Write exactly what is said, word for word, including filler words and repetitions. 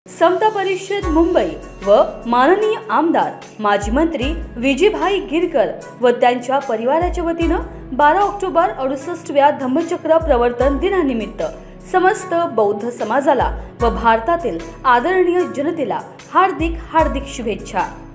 समता परिषद मुंबई व माननीय आमदार माजी मंत्री विजयभाई गिरकर व त्यांच्या परिवाराच्या वतीनं बारा ऑक्टोबर अडुसष्टव्या धम्मचक्र प्रवर्तन दिनानिमित्त समस्त बौद्ध समाजाला व भारतातील आदरणीय जनतेला हार्दिक हार्दिक शुभेच्छा।